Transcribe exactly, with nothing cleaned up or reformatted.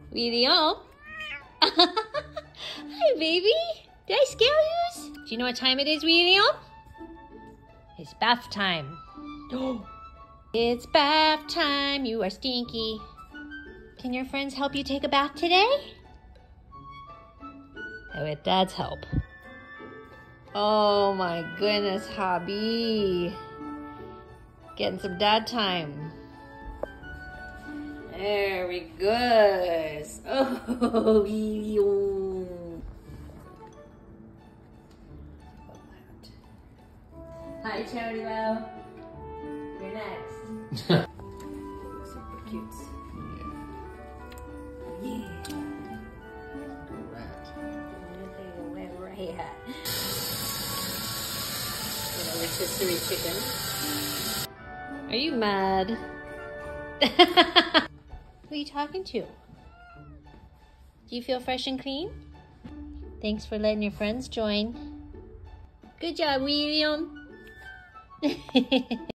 William. Hi, baby. Did I scare you? Do you know what time it is, William? It's bath time. It's bath time. You are stinky. Can your friends help you take a bath today? Oh, with Dad's help. Oh my goodness, hubby. Getting some dad time. There we go. Oh, hi, Charlie Wow. You're next. Super cute. Yeah. Good rat. Right hat. Rotisserie chicken. Are you mad? Who are you talking to? Do you feel fresh and clean? Thanks for letting your friends join. Good job, William.